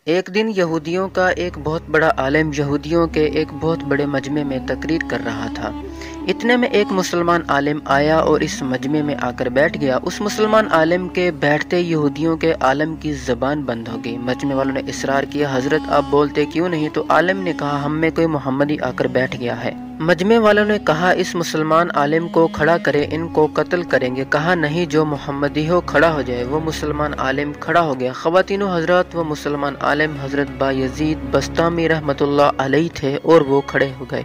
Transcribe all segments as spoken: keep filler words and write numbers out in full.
ایک دن یہودیوں کا ایک بہت بڑا عالم یہودیوں کے ایک بہت بڑے مجمع میں تقریر کر رہا تھا۔ اتنے میں ایک مسلمان عالم آیا اور اس مجمع میں آ کر بیٹھ گیا۔ اس مسلمان عالم کے بیٹھتے یہودیوں کے عالم کی زبان بند ہو گئی۔ مجمع والوں نے اصرار کیا، حضرت آپ بولتے کیوں نہیں؟ تو عالم نے کہا، ہم میں کوئی محمدی آ کر بیٹھ گیا ہے۔ مجمع والوں نے کہا، اس مسلمان عالم کو کھڑا کرے، ان کو قتل کریں گے۔ کہا نہیں، جو محمدی ہو کھڑا ہو جائے۔ وہ مسلمان عالم کھڑا ہو گیا۔ خواتین و حضرات، وہ مسلمان عالم حضرت بایزید بسطامی رحمۃ اللہ علیہ تھے اور وہ کھڑے ہو گئے۔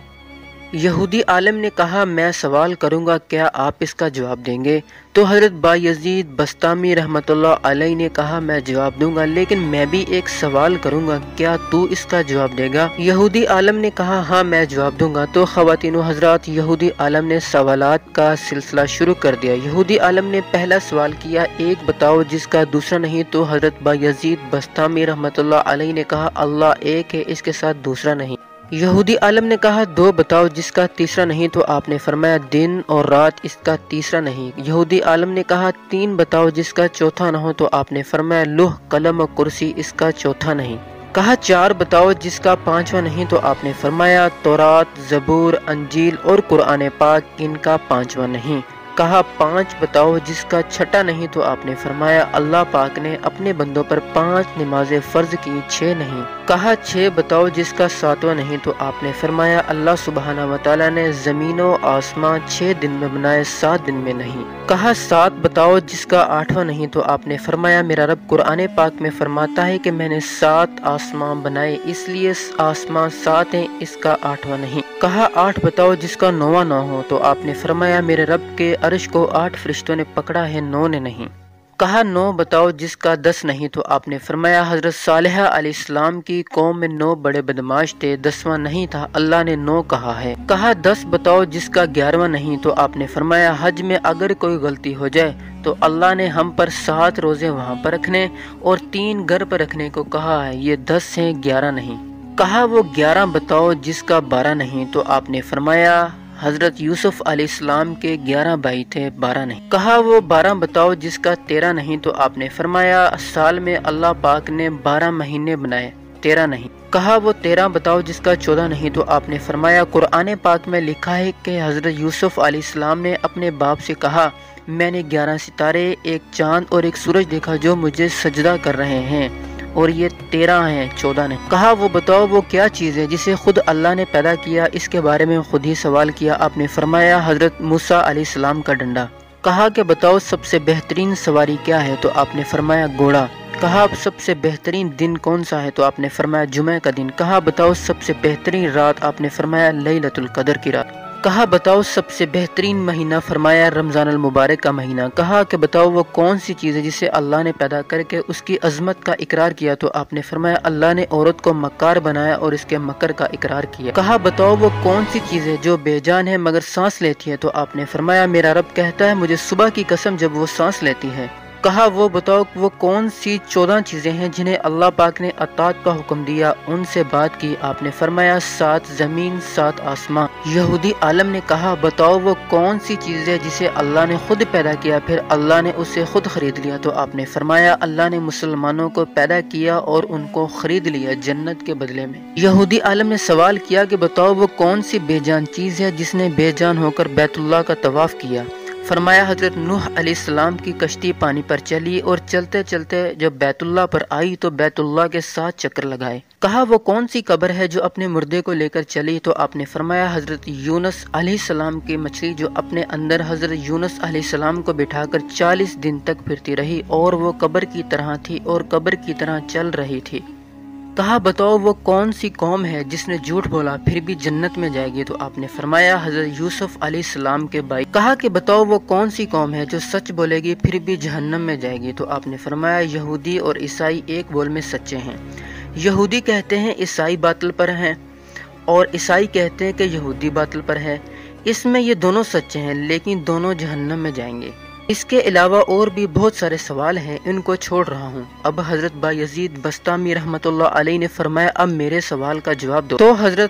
یہودی عالم نے کہا، میں سوال کروں گا، کیا آپ اس کا جواب دیں گے؟ تو حضرت بایزید بسطامی رحمۃ اللہ علیہ نے کہا، میں جواب دوں گا، لیکن میں بھی ایک سوال کروں گا، کیا تو اس کا جواب دے گا؟ یہودی عالم نے کہا، ہاں میں جواب دوں گا۔ تو خواتین و حضرات، یہودی عالم نے سوالات کا سلسلہ شروع کر دیا۔ یہودی عالم نے پہلا سوال کیا، ایک بتاؤ جس کا دوسرا نہیں؟ تو حضرت بایزید بسطامی رحمۃ اللہ علیہ نے کہا، اللہ ایک ہے، اس کے ساتھ دوسرا نہیں۔ یہودی عالم نے کہا، دو بتاؤ جس کا تیسرا نہیں؟ تو آپ نے فرمایا، دن اور رات، اس کا تیسرا نہیں۔ یہودی عالم نے کہا، تین بتاؤ جس کا چوتھا نہ ہو؟ تو آپ نے فرمایا، لوح قلم اور کرسی، اس کا چوتھا نہیں۔ کہا، چار بتاؤ جس کا پانچواں نہیں؟ تو آپ نے فرمایا، تورات، زبور، انجیل اور قرآن پاک، ان کا پانچواں نہیں۔ کہا، پانچ بتاؤ جس کا چھٹا نہیں؟ تو آپ نے فرمایا، اللہ پاک نے اپنے بندوں پر پانچ نمازیں فرض کی، چھ نہیں۔ کہا، چھ بتاؤ جس کا ساتواں نہیں؟ تو آپ نے فرمایا، اللہ سبحانہ و تعالیٰ نے زمین و آسمان چھ دن میں بنائے، سات دن میں نہیں۔ کہا، سات بتاؤ جس کا آٹھواں نہیں؟ تو آپ نے فرمایا، میرا رب قرآن پاک میں فرماتا ہے کہ میں نے سات آسمان بنائے، اس لیے آسمان سات ہیں، اس کا آٹھواں نہیں۔ کہا، آٹھ بتاؤ جس کا نواں نہ ہو؟ تو آپ نے فرمایا، میرے رب کے عرش کو آٹھ فرشتوں نے پکڑا ہے، نو نے نہیں۔ کہا، نو بتاؤ جس کا دس نہیں؟ تو آپ نے فرمایا، حضرت صالح علیہ السلام کی قوم میں نو بڑے بدماش تھے، دسواں نہیں تھا، اللہ نے نو کہا ہے۔ کہا، دس بتاؤ جس کا گیارہواں نہیں؟ تو آپ نے فرمایا، حج میں اگر کوئی غلطی ہو جائے تو اللہ نے ہم پر سات روزے وہاں پر رکھنے اور تین گھر پر رکھنے کو کہا ہے، یہ دس ہیں، گیارہ نہیں۔ کہا، وہ گیارہ بتاؤ جس کا بارہ نہیں؟ تو آپ نے فرمایا، حضرت یوسف علیہ السلام کے گیارہ بھائی تھے، بارہ نہیں۔ کہا، وہ بارہ بتاؤ جس کا تیرہ نہیں؟ تو آپ نے فرمایا، سال میں اللہ پاک نے بارہ مہینے بنائے، تیرہ نہیں۔ کہا، وہ تیرہ بتاؤ جس کا چودہ نہیں؟ تو آپ نے فرمایا، قرآن پاک میں لکھا ہے کہ حضرت یوسف علیہ السلام نے اپنے باپ سے کہا، میں نے گیارہ ستارے، ایک چاند اور ایک سورج دیکھا جو مجھے سجدہ کر رہے ہیں، اور یہ تیرہ ہیں، چودہ نہیں۔ کہا، وہ بتاؤ وہ کیا چیز ہے جسے خود اللہ نے پیدا کیا، اس کے بارے میں خود ہی سوال کیا۔ آپ نے فرمایا، حضرت موسیٰ علیہ السلام کا ڈنڈا۔ کہا کہ بتاؤ سب سے بہترین سواری کیا ہے؟ تو آپ نے فرمایا، گھوڑا۔ کہا، سب سے بہترین دن کون سا ہے؟ تو آپ نے فرمایا، جمعہ کا دن۔ کہا، بتاؤ سب سے بہترین رات؟ آپ نے فرمایا، لیلۃ القدر کی رات۔ کہا، بتاؤ سب سے بہترین مہینہ؟ فرمایا، رمضان المبارک کا مہینہ۔ کہا کہ بتاؤ وہ کون سی چیز ہے جسے اللہ نے پیدا کر کے اس کی عظمت کا اقرار کیا؟ تو آپ نے فرمایا، اللہ نے عورت کو مکار بنایا اور اس کے مکر کا اقرار کیا۔ کہا، بتاؤ وہ کون سی چیز ہے جو بے جان ہے مگر سانس لیتی ہے؟ تو آپ نے فرمایا، میرا رب کہتا ہے، مجھے صبح کی قسم جب وہ سانس لیتی ہے۔ کہا، وہ بتاؤ وہ کون سی چودہ چیزیں ہیں جنہیں اللہ پاک نے اطاعت کا حکم دیا، ان سے بات کی؟ آپ نے فرمایا، سات زمین، سات آسمان۔ یہودی عالم نے کہا، بتاؤ وہ کون سی چیز ہے جسے اللہ نے خود پیدا کیا، پھر اللہ نے اسے خود خرید لیا؟ تو آپ نے فرمایا، اللہ نے مسلمانوں کو پیدا کیا اور ان کو خرید لیا جنت کے بدلے میں۔ یہودی عالم نے سوال کیا کہ بتاؤ وہ کون سی بے جان چیز ہے جس نے بے جان ہو کر بیت اللہ کا طواف کیا؟ فرمایا، حضرت نوح علیہ السلام کی کشتی پانی پر چلی اور چلتے چلتے جب بیت اللہ پر آئی تو بیت اللہ کے ساتھ چکر لگائے۔ کہا، وہ کون سی قبر ہے جو اپنے مردے کو لے کر چلی؟ تو آپ نے فرمایا، حضرت یونس علیہ السلام کی مچھلی جو اپنے اندر حضرت یونس علیہ السلام کو بٹھا کر چالیس دن تک پھرتی رہی اور وہ قبر کی طرح تھی اور قبر کی طرح چل رہی تھی۔ کہا، بتاؤ وہ کون سی قوم ہے جس نے جھوٹ بولا پھر بھی جنت میں جائے گی؟ تو آپ نے فرمایا، حضرت یوسف علیہ السلام کے بھائی۔ کہا کہ بتاؤ وہ کون سی قوم ہے جو سچ بولے گی پھر بھی جہنم میں جائے گی؟ تو آپ نے فرمایا، یہودی اور عیسائی ایک بول میں سچے ہیں۔ یہودی کہتے ہیں عیسائی باطل پر ہیں اور عیسائی کہتے ہیں کہ یہودی باطل پر ہے، اس میں یہ دونوں سچے ہیں لیکن دونوں جہنم میں جائیں گے۔ اس کے علاوہ اور بھی بہت سارے سوال ہیں، ان کو چھوڑ رہا ہوں۔ اب حضرت بایزید بسطامی رحمۃ اللہ علیہ نے فرمایا، اب میرے سوال کا جواب دو۔ تو حضرت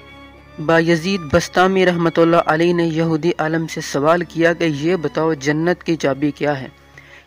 بایزید بسطامی رحمۃ اللہ علیہ نے یہودی عالم سے سوال کیا کہ یہ بتاؤ جنت کی چابی کیا ہے؟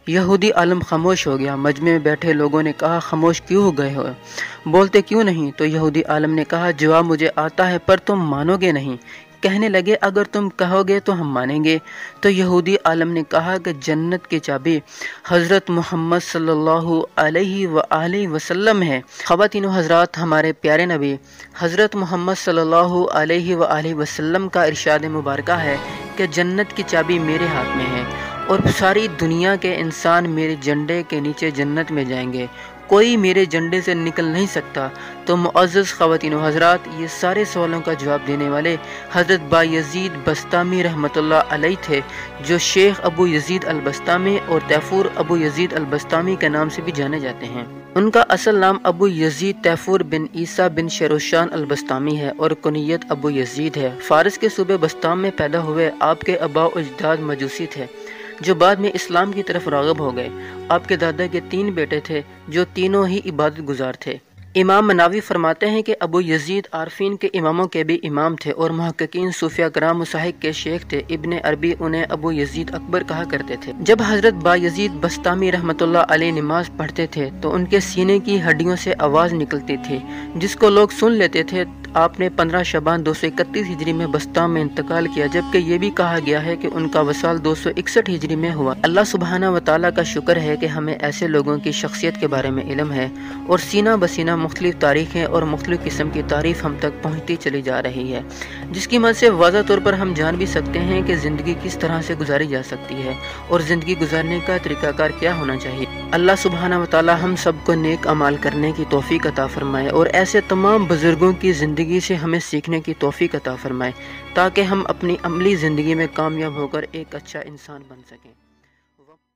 یہودی عالم خاموش ہو گیا۔ مجمع میں بیٹھے لوگوں نے کہا خاموش کیوں ہو گئے ہو، بولتے کیوں نہیں؟ تو یہودی عالم نے کہا جواب مجھے آتا ہے پر تم مانو گے نہیں۔ کہنے لگے اگر تم کہو گے تو ہم مانیں گے۔ تو یہودی عالم نے کہا کہ جنت کی چابی حضرت محمد صلی اللہ علیہ وآلہ وسلم ہے۔ خواتین و حضرات، ہمارے پیارے نبی حضرت محمد صلی اللہ علیہ وآلہ وسلم کا ارشاد مبارکہ ہے کہ جنت کی چابی میرے ہاتھ میں ہے اور ساری دنیا کے انسان میرے جھنڈے کے نیچے جنت میں جائیں گے، کوئی میرے جھنڈے سے نکل نہیں سکتا۔ تو معزز خواتین و حضرات، یہ سارے سوالوں کا جواب دینے والے حضرت بایزید بسطامی رحمۃ اللہ علیہ تھے، جو شیخ ابو یزید البسطامی اور تیفور ابو یزید البسطامی کے نام سے بھی جانے جاتے ہیں۔ ان کا اصل نام ابو یزید تیفور بن عیسیٰ بن شیروشان البسطامی ہے اور کنیت ابو یزید ہے۔ فارس کے صوبے بسطام میں پیدا ہوئے۔ آپ کے آباء و اجداد مجوسی تھے جو بعد میں اسلام کی طرف راغب ہو گئے۔ آپ کے دادا کے تین بیٹے تھے جو تینوں ہی عبادت گزار تھے۔ امام مناوی فرماتے ہیں کہ ابو یزید عارفین کے اماموں کے بھی امام تھے اور محققین صوفیہ کرام مصاحب کے شیخ تھے۔ ابن عربی انہیں ابو یزید اکبر کہا کرتے تھے۔ جب حضرت بایزید بسطامی رحمۃ اللہ علیہ نماز پڑھتے تھے تو ان کے سینے کی ہڈیوں سے آواز نکلتی تھی جس کو لوگ سن لیتے تھے۔ آپ نے پندرہ شعبان دو سو اکتیس ہجری میں بسطام میں انتقال کیا، جبکہ یہ بھی کہا گیا ہے کہ ان کا وصال دو سو اکسٹھ ہجری میں ہوا۔ اللہ سبحانہ و تعالیٰ کا شکر ہے کہ ہمیں ایسے لوگوں کی شخصیت کے بارے میں علم ہے اور سینہ بسینہ مختلف تاریخیں اور مختلف قسم کی تعریف ہم تک پہنچتی چلی جا رہی ہے، جس کی مدد سے واضح طور پر ہم جان بھی سکتے ہیں کہ زندگی کس طرح سے گزاری جا سکتی ہے اور زندگی گزارنے کا طریقہ کار کیا ہونا چاہیے۔ اللہ سبحانہ و تعالیٰ ہم سب کو نیک اعمال کرنے کی توفیق عطا فرمائے اور ایسے تمام بزرگوں کی زندگی سے ہمیں سیکھنے کی توفیق عطا فرمائے تاکہ ہم اپنی عملی زندگی میں کامیاب ہو کر ایک اچھا انسان بن سکیں۔